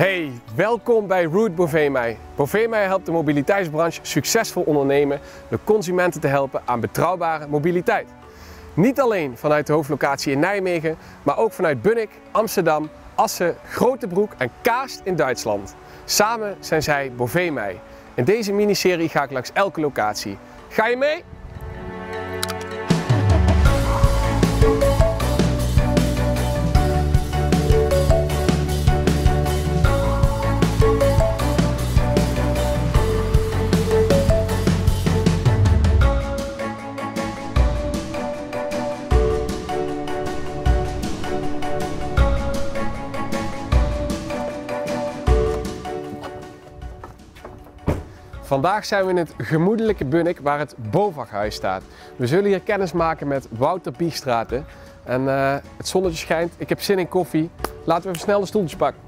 Hey, welkom bij Route Bovemij. Bovemij helpt de mobiliteitsbranche succesvol ondernemen door consumenten te helpen aan betrouwbare mobiliteit. Niet alleen vanuit de hoofdlocatie in Nijmegen, maar ook vanuit Bunnik, Amsterdam, Assen, Grotebroek en Kaast in Duitsland. Samen zijn zij Bovemij. In deze miniserie ga ik langs elke locatie. Ga je mee? Vandaag zijn we in het gemoedelijke Bunnik waar het BOVAG-huis staat. We zullen hier kennis maken met Wouter Biegstraeten. En het zonnetje schijnt, ik heb zin in koffie. Laten we even snel een stoeltje pakken.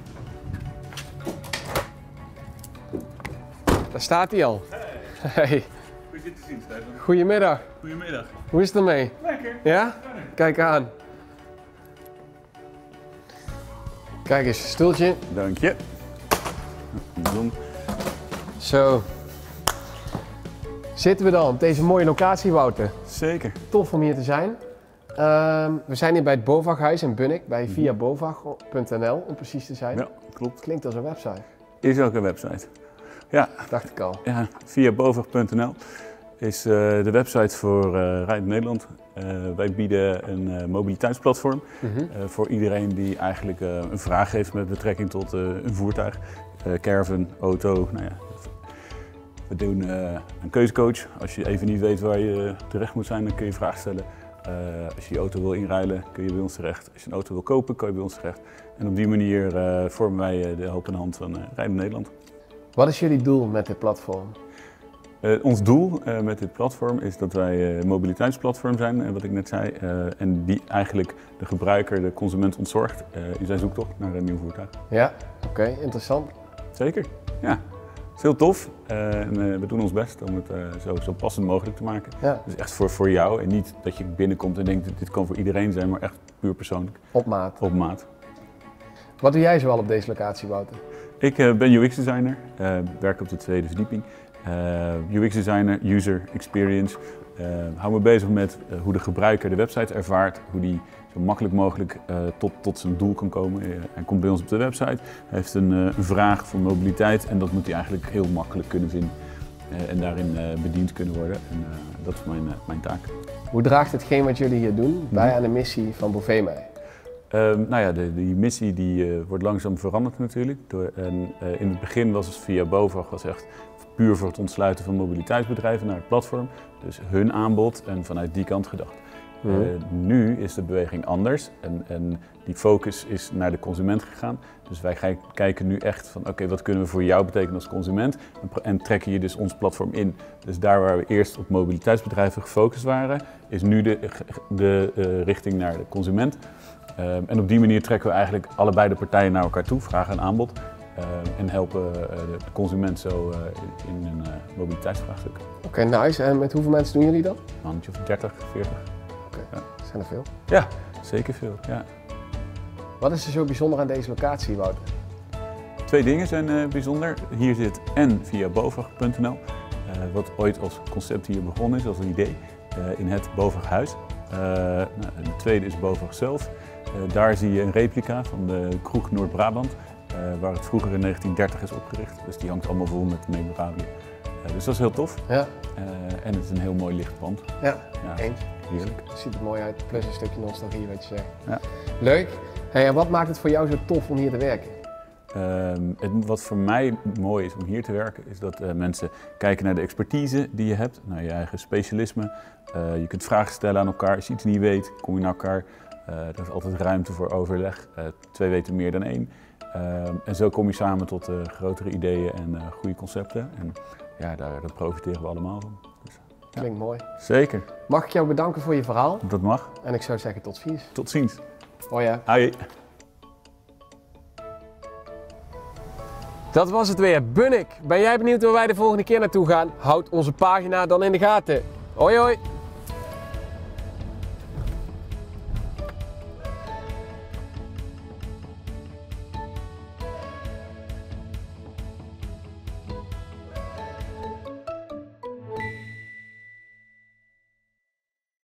Daar staat hij al. Hey. Goed je te zien, Stefan. Goedemiddag. Goedemiddag. Hoe is het ermee? Lekker. Ja? Kijk aan. Kijk eens, stoeltje. Dank je. Zo. Zitten we dan op deze mooie locatie, Wouter? Zeker. Tof om hier te zijn. We zijn hier bij het BOVAG-huis in Bunnik, bij viabovag.nl om precies te zijn. Ja, klopt. Klinkt als een website. Is ook een website. Ja. Dacht ik al. Ja, viabovag.nl is de website voor Rijdend Nederland. Wij bieden een mobiliteitsplatform voor iedereen die eigenlijk een vraag heeft met betrekking tot een voertuig. Caravan, auto, nou ja. We doen een keuzecoach. Als je even niet weet waar je terecht moet zijn, dan kun je vragen stellen. Als je je auto wil inruilen, kun je bij ons terecht. Als je een auto wil kopen, kan je bij ons terecht. En op die manier vormen wij de helpende hand van Rijdend Nederland. Wat is jullie doel met dit platform? Ons doel met dit platform is dat wij een mobiliteitsplatform zijn, wat ik net zei. En die eigenlijk de gebruiker, de consument ontzorgt in zijn zoektocht naar een nieuw voertuig. Ja, oké, interessant. Zeker, ja. Het is heel tof en we doen ons best om het zo passend mogelijk te maken. Ja. Dus echt voor jou en niet dat je binnenkomt en denkt dit kan voor iedereen zijn, maar echt puur persoonlijk. Op maat. Op maat. Wat doe jij zoal op deze locatie, Wouter? Ik ben UX-designer, werk op de tweede verdieping. UX-designer, user experience. Hou me bezig met hoe de gebruiker de website ervaart, hoe die zo makkelijk mogelijk tot zijn doel kan komen. Hij komt bij ons op de website, hij heeft een vraag voor mobiliteit en dat moet hij eigenlijk heel makkelijk kunnen vinden en daarin bediend kunnen worden. En dat is mijn taak. Hoe draagt hetgeen wat jullie hier doen bij aan de missie van Bovemij? Nou ja, die missie die, wordt langzaam veranderd natuurlijk. In het begin was het via BOVAG was echt puur voor het ontsluiten van mobiliteitsbedrijven naar het platform. Dus hun aanbod en vanuit die kant gedacht. Nu is de beweging anders en die focus is naar de consument gegaan. Dus wij kijken nu echt van oké, wat kunnen we voor jou betekenen als consument en trekken je dus ons platform in. Dus daar waar we eerst op mobiliteitsbedrijven gefocust waren, is nu de richting naar de consument. En op die manier trekken we eigenlijk allebei de partijen naar elkaar toe, vraag en aanbod. En helpen de consument zo in een mobiliteitsvraagstuk. Oké, nice. En met hoeveel mensen doen jullie dat? Een handje of 30, 40. Oké, Ja. zijn er veel. Ja, zeker veel. Ja. Wat is er zo bijzonder aan deze locatie, Wouter? Twee dingen zijn bijzonder. Hier zit en via bovag.nl, wat ooit als concept hier begonnen is, als een idee, in het BOVAG-huis. De tweede is BOVAG zelf. Daar zie je een replica van de kroeg Noord-Brabant. Waar het vroeger in 1930 is opgericht. Dus die hangt allemaal vol met memorabilia. Dus dat is heel tof. Ja. En het is een heel mooi licht pand. Ja, Ja, eens. heerlijk. Het ziet er mooi uit, plus een stukje nostalgie wat je zegt. Ja. Leuk. Hey, en wat maakt het voor jou zo tof om hier te werken? Wat voor mij mooi is om hier te werken, is dat mensen kijken naar de expertise die je hebt, naar je eigen specialisme. Je kunt vragen stellen aan elkaar. Als je iets niet weet, kom je naar elkaar. Er is altijd ruimte voor overleg. 2 weten meer dan 1. En zo kom je samen tot grotere ideeën en goede concepten. En ja, daar profiteren we allemaal van. Dus, ja. Klinkt mooi. Zeker. Mag ik jou bedanken voor je verhaal? Dat mag. En ik zou zeggen tot ziens. Tot ziens. Hoi hè. Hoi. Dat was het weer. Bunnik. Ben jij benieuwd waar wij de volgende keer naartoe gaan? Houd onze pagina dan in de gaten. Hoi hoi.